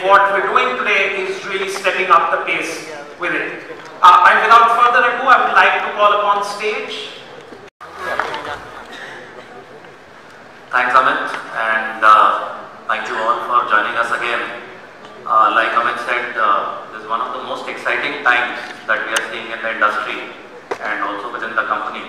what we're doing today is really stepping up the pace with it. And without further ado, I would like to call upon stage. Thanks, Amit, and thank you all for joining us again. Like Amit said, this is one of the most exciting times that we are seeing in the industry and also within the company.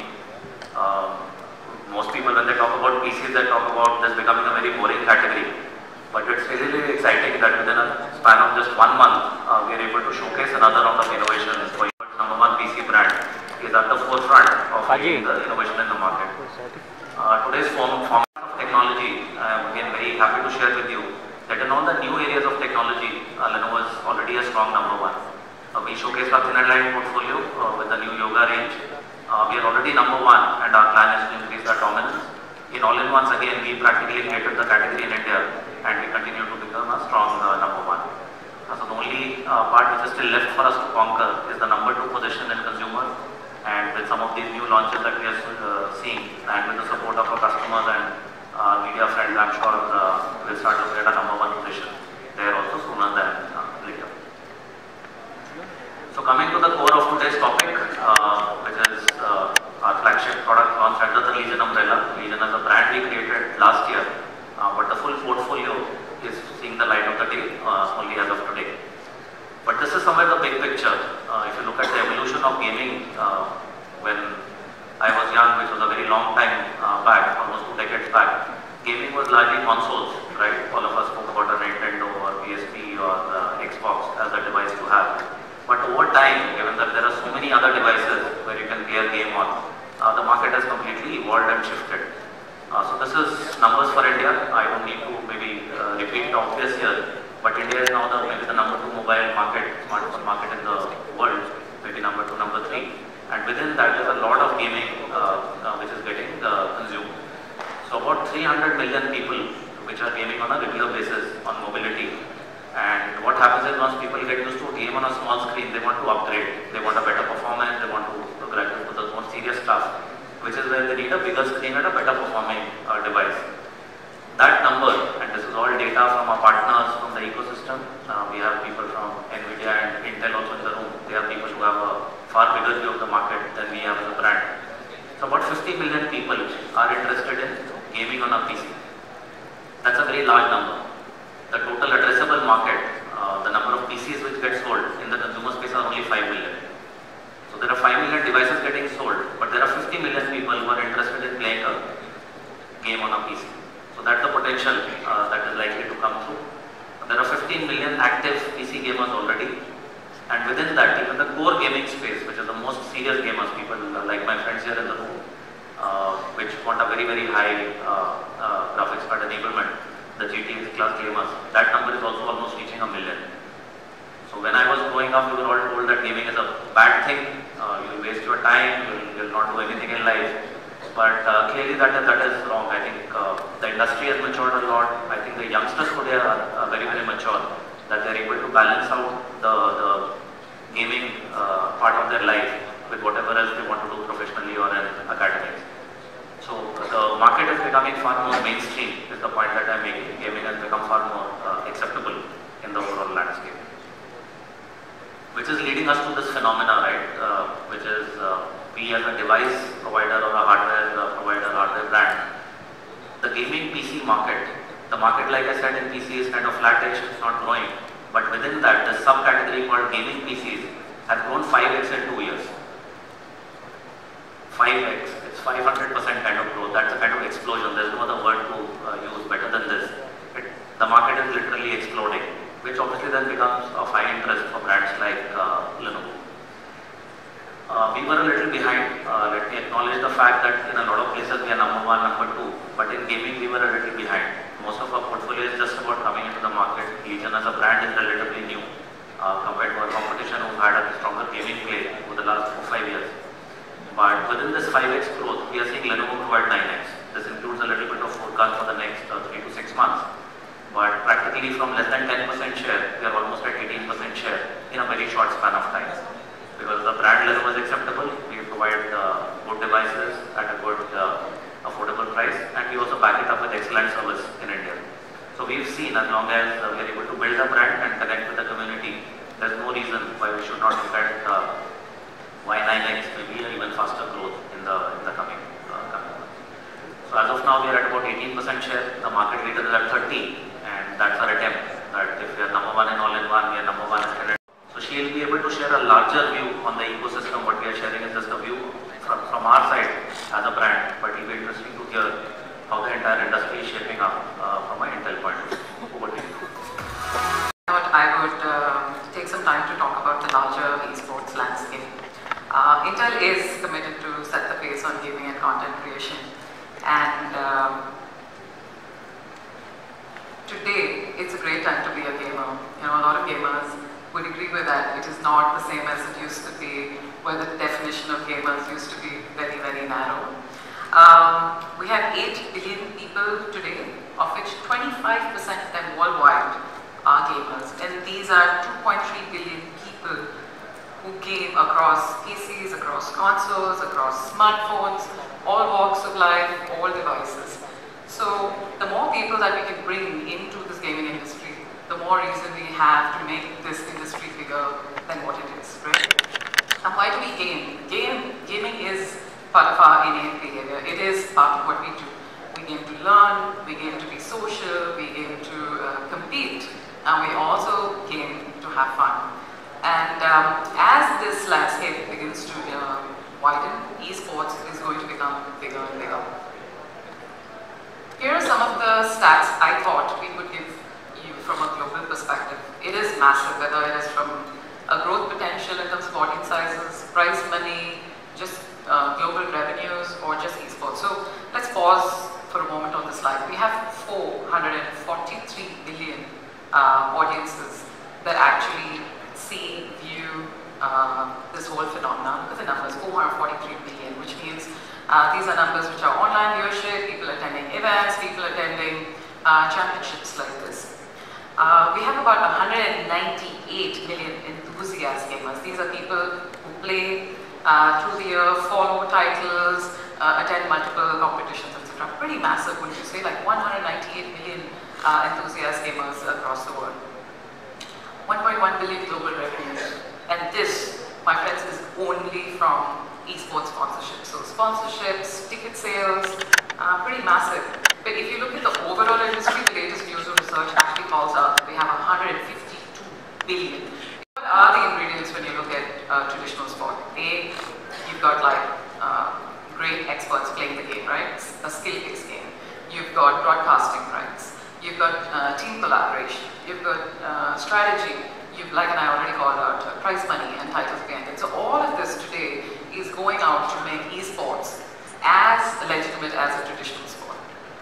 Most people, when they talk about PCs, they talk about this becoming a very boring category. But it's really, really exciting that within a span of just 1 month, we are able to showcase another round of innovations. For number one PC brand is at the forefront of the innovation in the market. Today's format of technology, I am again very happy to share with you that in all the new areas of technology, Lenovo is already a strong number one. We showcased our thin and line portfolio with the new yoga range. We are already number one, and our plan is to increase our dominance. In all-in-ones, again, we practically created the category in India, and we continue to become a strong number one. So the only part which is still left for us to conquer is the number two position in consumer. And with some of these new launches that we are seeing, and with the support of our customers and media friends, I'm sure we'll start to get a number one position there also sooner than later. So coming to the core of today's topic, which is our flagship product launched under the Legion umbrella. Legion as a brand we created last year, but the full portfolio is seeing the light of the day only as of today. But this is somewhere the big picture. If you look at the evolution of gaming, when I was young, which was a very long time back, almost 2 decades back, gaming was largely consoles, right? All of us spoke about a Nintendo or PSP or Xbox as a device to have. But over time, given that there are so many other devices where you can play a game on, the market has completely evolved and shifted. So this is numbers for India. I don't need to maybe repeat the obvious here, but India is now maybe the number 2 mobile market, smartphone market in the world, maybe number 2, number 3. And within that, there's a lot of gaming which is getting consumed. So about 300 million people which are gaming on a regular basis on mobility. And what happens is once people get used to a game on a small screen, they want to upgrade. They want a better performance, they want to graduate to the more serious stuff, which is where they need a bigger screen and a better performing device. That number, and this is all data from our partners from the ecosystem. We have people from NVIDIA and Intel also in the room. They are people who have a far bigger view of the market than we have as a brand. So about 50 million people are interested in gaming on a PC. That's a very large number. The total addressable market, the number of PCs which get sold in the consumer space are only 5 million. So there are 5 million devices getting sold, but there are 50 million people who are interested in playing a game on a PC. So that's the potential that is likely to come through. There are 15 million active PC gamers already, and within that, even the core gaming space, which is the most serious gamers, people like my friends here in the room, which want a very, very high graphics card enablement, the GTA class gamers, that number is also almost reaching 1 million. So when I was growing up, we were all told that gaming is a bad thing, you'll waste your time, you'll not do anything in life. But clearly that is wrong. I think the industry has matured a lot. I think the youngsters today are very, very mature, that they're able to balance out the gaming part of their life with whatever else they want to do professionally or in academics. So the market is becoming far more mainstream, is the point that I'm making. Gaming has become far more acceptable in the overall landscape. Which is leading us to this phenomena, right? Which is we as a device provider or a hardware provider, hardware brand, the gaming PC market, the market, like I said, in PC is kind of flattish, it's not growing. But within that, the subcategory called gaming PCs has grown 5x in 2 years. 5x, it's 500% kind of growth. That's a kind of explosion. There's no other word to use better than this. The market is literally exploding, which obviously then becomes of high interest for brands like Lenovo. We were a little behind. Let me acknowledge the fact that in a lot of places we are number 1, number 2, but in gaming we were a little behind. Most of our portfolio is just about coming into the market. Legion as a brand is relatively new compared to our competition who had a stronger gaming play over the last 4-5 years. But within this 5x growth, we are seeing Lenovo grow at 9x. This includes a little bit of forecast for the next 3 to 6 months. But practically from less than 10% share, we are almost at 18% share in a very short span of time. Because the brand Lenovo is acceptable, we provide good devices at a good affordable price, and we also back it up with excellent service in India. So we've seen, as long as we are able to build a brand and connect with the community, there's no reason why we should not look at why 9x maybe an even faster growth in the coming months. So as of now, we are at about 18% share. The market leader is at 30, and that's our attempt. That if we are number one in all-in-one, we are number one in 100. So she'll be able to share a larger view on the ecosystem. What we are sharing is just a view from our side as a brand, but it'll be interesting to hear how the entire industry is shaping up from an Intel point of view. Over to you. I would take some time to talk about the larger esports landscape. Intel is committed to set the pace on gaming and content creation, and today it's a great time to be a gamer. You know, a lot of gamers would agree with that. It is not the same as it used to be, where the definition of gamers used to be very, very narrow. We have 8 billion people today, of which 25% of them worldwide are gamers, and these are 2.3 billion people who game across PCs, across consoles, across smartphones, all walks of life, all devices. So the more people that we can bring into this gaming industry, the more reason we have to make this industry bigger than what it is, right? And why do we game? Gaming is part of our innate behavior. It is part of what we do. We game to learn, we game to be social, we game to compete, and we also game to have fun. And as this landscape begins to widen, esports is going to become bigger and bigger. Here are some of the stats I thought we could give you from a global perspective. It is massive, whether it is from a growth potential in terms of audience sizes, prize money, just global revenues, or just esports. So let's pause for a moment on the slide. We have 443 billion audiences that actually see, view this whole phenomenon. Look at the numbers, 443 billion, which means these are numbers which are online viewership, people attending events, people attending championships like this. We have about 198 million enthusiast gamers. These are people who play through the year, follow titles, attend multiple competitions, etc. Pretty massive, wouldn't you say? Like 198 million enthusiast gamers across the world. 1.1 billion global revenues. And this, my friends, is only from esports sponsorships. So sponsorships, ticket sales, pretty massive. But if you look at the overall industry, the latest news or research actually calls out that we have 152 billion. What are the ingredients when you look at traditional sport? A, you've got like great experts playing the game, right? It's a skill-based game. You've got broadcasting rights. You've got team collaboration. You've got strategy. You've, like, and I already called out prize money and titles behind it. So all of this today is going out to make esports as legitimate as a traditional sport.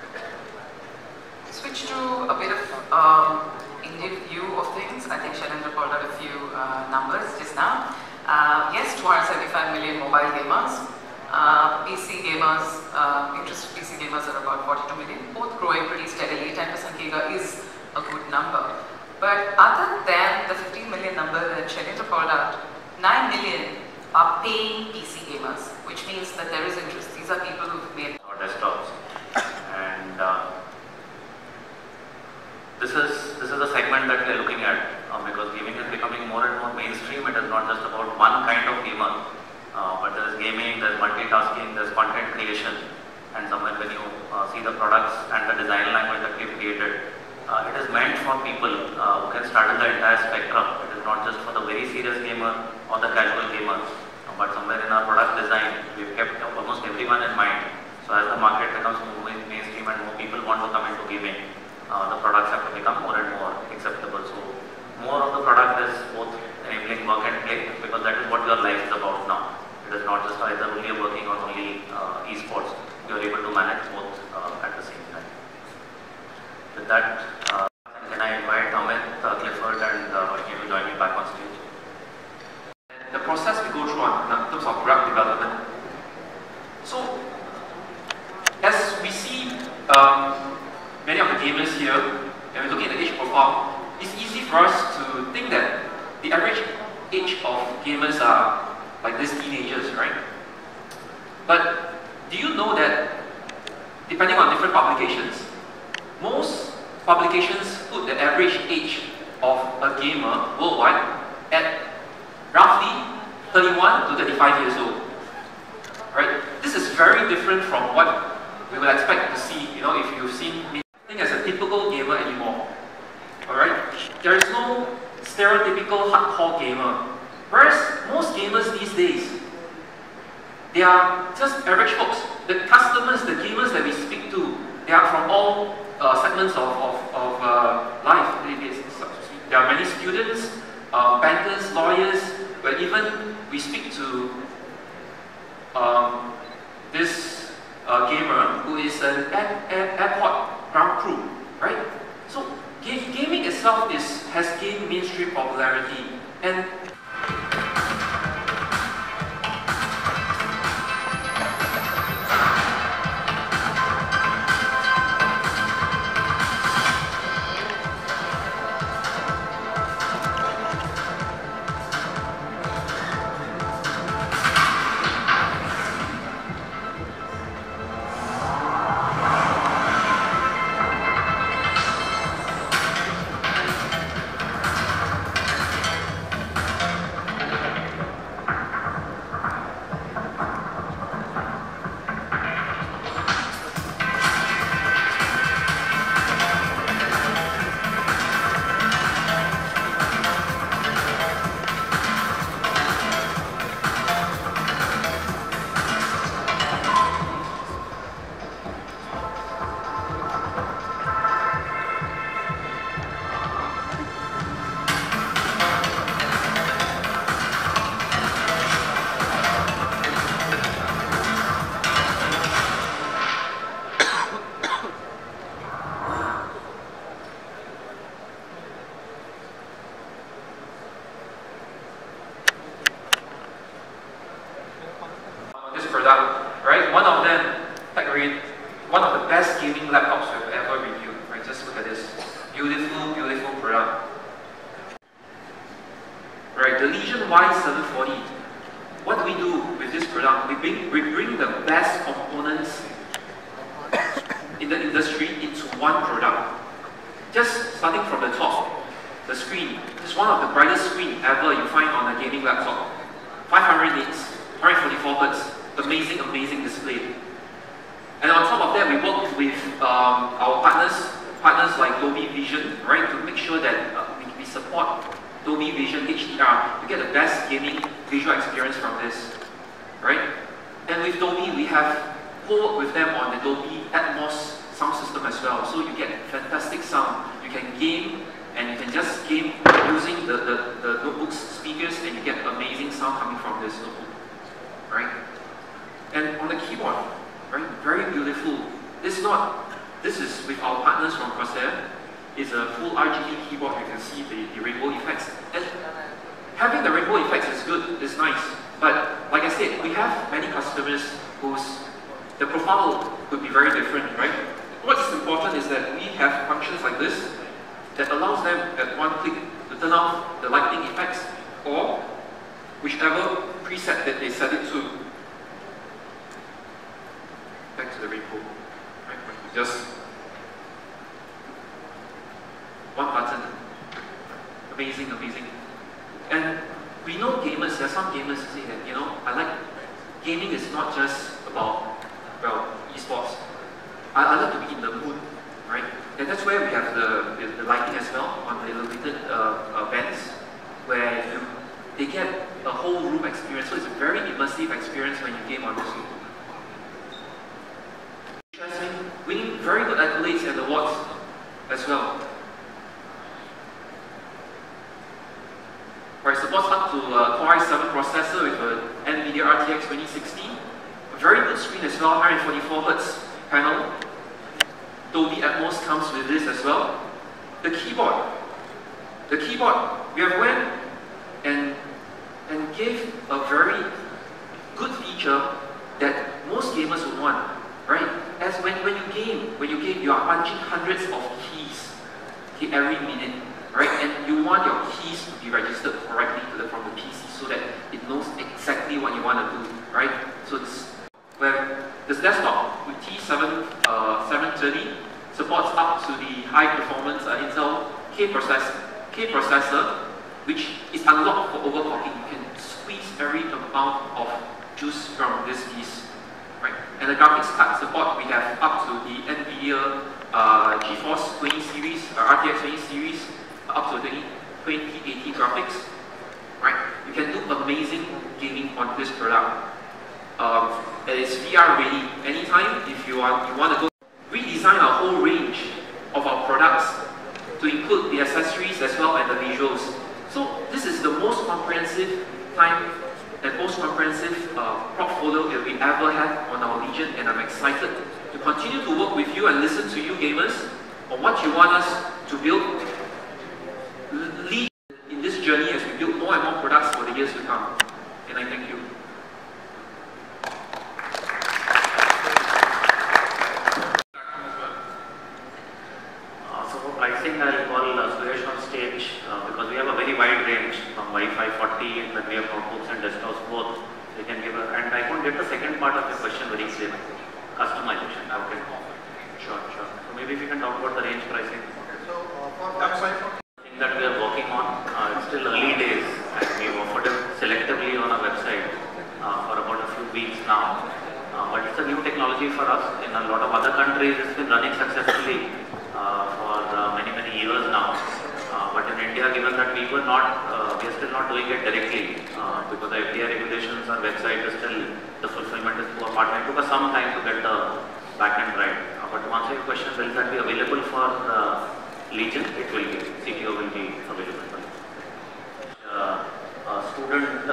Switch to a bit of Indian view of things. I think Shailendra called out a few numbers just now. Yes, 275 million mobile gamers. PC gamers, interested PC gamers are about 42 million, both growing pretty steadily. 10% CAGR is a good number. But other than the 15 million number that Shailendra called out, 9 million are paying PC gamers, which means that there is interest. These are people who've made Our desktops, and this is a segment that we are looking at because gaming is becoming more and more mainstream. It is not just about one kind of gamer, but there is gaming, there is multitasking, there is content creation, and somewhere when you see the products and the design language that we've created, it is meant for people who can start in the entire spectrum. It is not just for the very serious gamer or the casual gamer, but somewhere in our product design, we've kept almost everyone in mind. So as the market becomes more mainstream and more people want to come into gaming, the products have to become more and more acceptable. So more of the product is both enabling work and play, because that is what your life is about now. It is not just either only working or only esports. You are able to manage both at the same time. With that, can I invite Amit, Clifford, and you to join me back on stage? The process we go through in terms of product development. So, as we see many of the gamers here, and we look at the age profile, it's easy for us to think that the average age of gamers are like these teenagers, right? But do you know that, depending on different publications, most publications put the average age of a gamer worldwide at roughly 31 to 35 years old. Right? This is very different from what we would expect to see, if you've seen me as a typical gamer anymore. Alright? There is no stereotypical hardcore gamer. Whereas most gamers these days, they are just average folks. The customers, the gamers that we speak to, they are from all segments of life. There are many students, bankers, lawyers, but even we speak to this gamer who is an airport ground crew, right? So gaming itself has gained mainstream popularity, and one of the best gaming laptops we've ever reviewed. Right? Just look at this beautiful, beautiful product. Right, the Legion Y740. What do we do with this product? We bring the best components in the industry into one product. Just starting from the top, the screen. It's one of the brightest screen ever you find on a gaming laptop. 500 nits, 144 Hz, amazing, amazing display. And on top of that, we work with our partners like Dolby Vision, right, to make sure that we support Dolby Vision HDR to get the best gaming visual experience from this, right? And with Dolby, we have co-worked with them on the Dolby Atmos sound system as well, so you get fantastic sound. You can game, and you can just game using the notebook's speakers, and you get amazing sound coming from this notebook, right? And on the keyboard, right, very beautiful. This is with our partners from Corsair. It's a full RGB keyboard. You can see the rainbow effects. And having the rainbow effects is good, it's nice. But like I said, we have many customers the profile could be very different, right? What's important is that we have functions like this that allows them at one click to turn off the lighting effects or whichever preset that they set it to. Back to the rainbow. Right? Just one button. Amazing, amazing. And we know gamers, there are some gamers who say that, I like gaming is not just about, esports. I like to be in the mood, right? And that's where we have the lighting as well on the illuminated bands, where they get a whole room experience. So it's a very immersive experience when you game on this room. Winning very good accolades and awards as well. Right, supports up to Core i7 processor with an NVIDIA RTX 2060. A very good screen as well, 144 Hz panel. Dolby Atmos comes with this as well. The keyboard. We have went and gave a very good feature that most gamers would want, right? As when you game, you are punching hundreds of keys every minute, right? And you want your keys to be registered correctly from the PC so that it knows exactly what you want to do, right? So this desktop with T730 supports up to the high performance Intel K processor, which is unlocked for overclocking. You can squeeze every amount of juice from this piece. Right? And the graphics card support, we have up to the NVIDIA GeForce 20 series, RTX 20 series, up to 2080 graphics. Right? You can do amazing gaming on this product. And it's VR ready. Anytime if you want to go, redesign our whole range of our products to include the accessories as well as the visuals. So this is the most comprehensive portfolio that we ever had on our Legion, and I'm excited to continue to work with you and listen to you gamers on what you want us to build. Lead in this journey as we build more and more products for the years to come. And I thank you. So for pricing, I'll call Suresh on stage because we have a very wide range from Wi-Fi 40, then we have notebooks and desktops both. We can give and I couldn't get the second part of your question very clearly. Customization. Okay. Sure. So maybe if you can talk about the range pricing. So for Wi-Fi 40. That we are working on. It's still early days and we've offered it selectively on our website for about a few weeks now. But it's a new technology for us. In a lot of other countries, it's been running successfully for many years now. But in India, given that we are still not doing it directly because the FDA regulations, our website is still, the fulfillment is through a partner. It took us some time to get the back end right. But to answer your question, will that be available for Legion? It will be. CTO will be available for student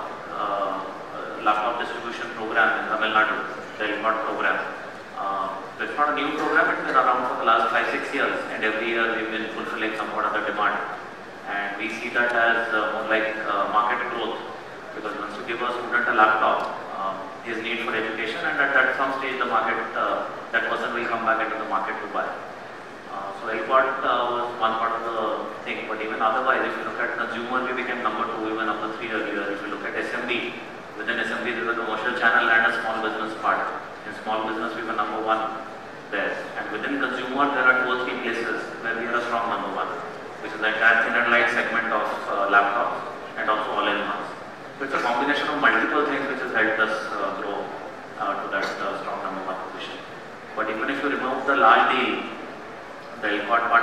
laptop distribution program in Tamil Nadu, the LCOT program. It's not a new program, it's been around for the last 5-6 years, and every year we've been fulfilling somewhat of the demand. And we see that as more like market growth, because once you give a student a laptop, his need for education, and at some stage the market, that person will come back into the market to buy. So LCOT was one part of the thing, but even otherwise, if you look at consumer, we became number 2, even number 3 earlier. If you look at SMB, within SMB there is a commercial channel and a small business part. In small business, we were number 1 there. And within consumer, there are 2 or 3 places where we are a strong number 1, which is the entire thin and light segment of laptops and also all-in-ones. So it's a combination of multiple things which has helped us grow to that strong number 1 position. But even if you remove the large deal, the LCOT part